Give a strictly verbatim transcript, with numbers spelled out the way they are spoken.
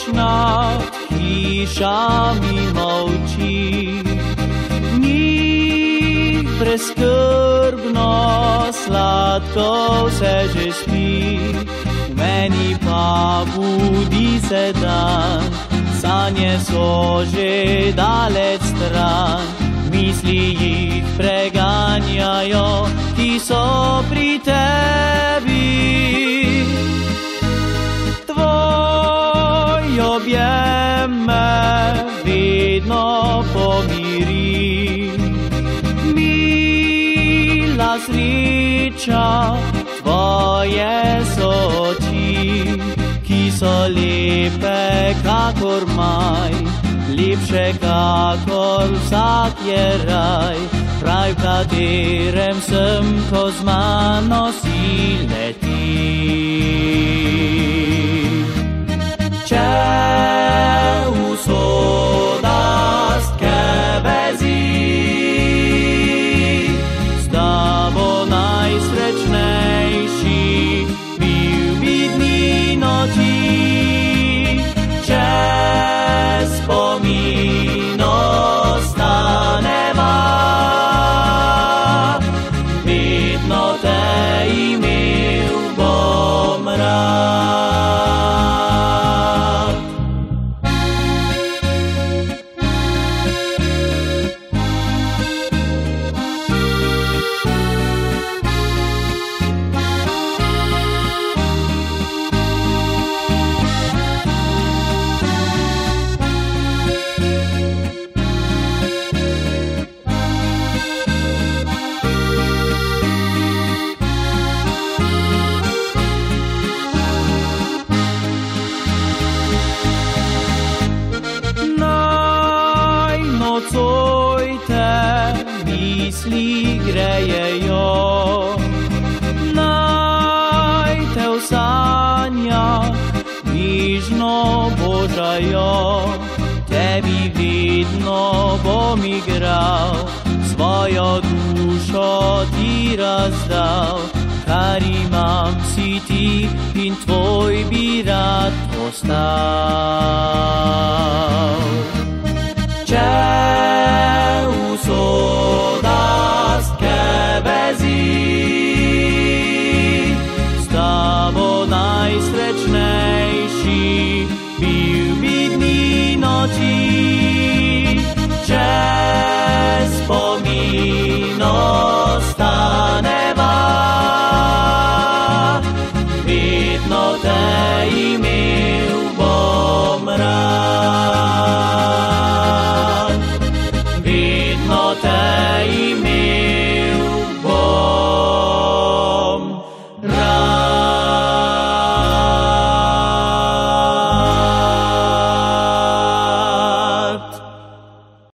nad hišami molči. Njih brezskrbno sladko vse že spi, meni pa budi se dan, sanje so že daleč stran, misli jih preganjajo, ki so pri tebi. Tvoj objem me vedno pomiri, mila sreča tvoje so oči, ki so lepe kakor maj, lepše kakor vsak je raj, kraj, v katerem sem, ko z mano si leti. Če usoda stke vezi, s tabo najsrečnejši bil bi dni noči. Če spomin ostaneva, vedno te imel bom rad. Nocoj te misli grejejo, naj te v sanjah mižno božajo, tebi vedno bom igral, svojo dušo ti razdal, kar imam si ti in tvoj bi rad postal. Če